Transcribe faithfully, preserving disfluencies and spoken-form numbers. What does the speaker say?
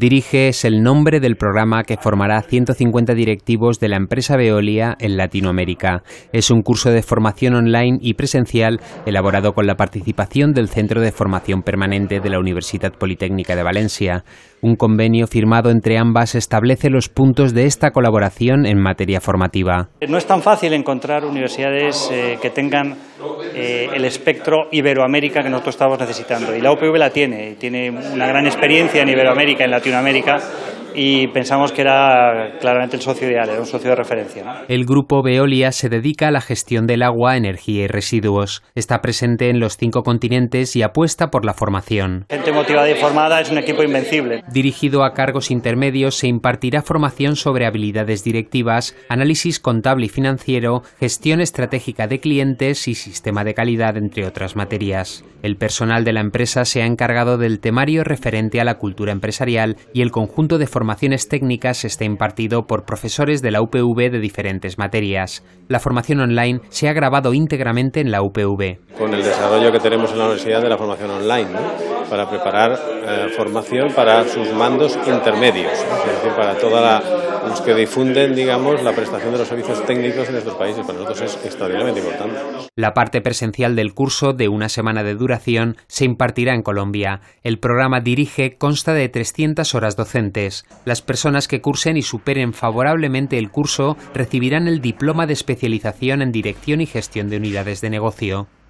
Dirige es el nombre del programa que formará a ciento cincuenta directivos de la empresa Veolia en Latinoamérica. Es un curso de formación online y presencial elaborado con la participación del Centro de Formación Permanente de la Universitat Politécnica de Valencia. Un convenio firmado entre ambas establece los puntos de esta colaboración en materia formativa. No es tan fácil encontrar universidades eh, que tengan eh, el espectro Iberoamérica que nosotros estamos necesitando. Y la U P V la tiene, tiene una gran experiencia en Iberoamérica, en Latinoamérica, y pensamos que era claramente el socio ideal, era un socio de referencia, ¿no? El grupo Veolia se dedica a la gestión del agua, energía y residuos. Está presente en los cinco continentes y apuesta por la formación. Gente motivada y formada es un equipo invencible. Dirigido a cargos intermedios, se impartirá formación sobre habilidades directivas, análisis contable y financiero, gestión estratégica de clientes y sistema de calidad, entre otras materias. El personal de la empresa se ha encargado del temario referente a la cultura empresarial y el conjunto de formaciones técnicas está impartido por profesores de la U P V de diferentes materias. La formación online se ha grabado íntegramente en la U P V. Con el desarrollo que tenemos en la universidad de la formación online, ¿no? Para preparar eh, formación para sus mandos intermedios, ¿no? Es decir, para todos los que difunden, digamos, la prestación de los servicios técnicos en estos países. Para nosotros es extraordinariamente importante. La parte presencial del curso, de una semana de duración, se impartirá en Colombia. El programa Dirige consta de trescientas horas docentes. Las personas que cursen y superen favorablemente el curso recibirán el diploma de especialización en dirección y gestión de unidades de negocio.